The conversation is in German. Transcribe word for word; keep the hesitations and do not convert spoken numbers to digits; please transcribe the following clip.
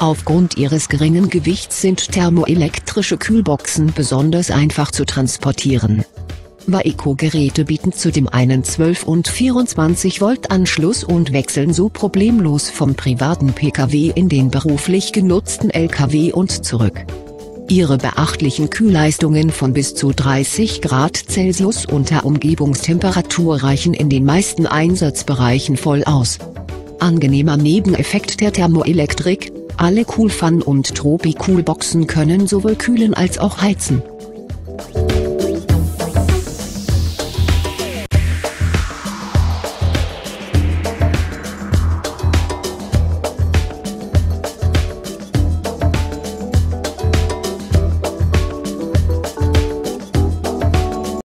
Aufgrund ihres geringen Gewichts sind thermoelektrische Kühlboxen besonders einfach zu transportieren. Waeco-Geräte bieten zudem einen zwölf- und vierundzwanzig Volt Anschluss und wechseln so problemlos vom privaten Pkw in den beruflich genutzten L K W und zurück. Ihre beachtlichen Kühlleistungen von bis zu dreißig Grad Celsius unter Umgebungstemperatur reichen in den meisten Einsatzbereichen voll aus. Angenehmer Nebeneffekt der Thermoelektrik: alle Coolfun und Tropi-Coolboxen können sowohl kühlen als auch heizen.